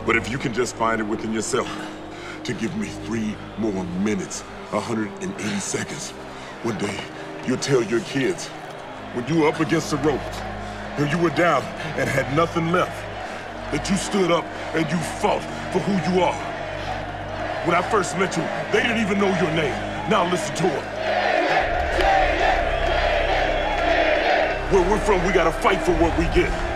But if you can just find it within yourself to give me 3 more minutes, 180 seconds, one day you'll tell your kids, when you were up against the ropes, when you were down and had nothing left, that you stood up and you fought for who you are. When I first met you, they didn't even know your name. Now listen to it. Where we're from, we gotta fight for what we get.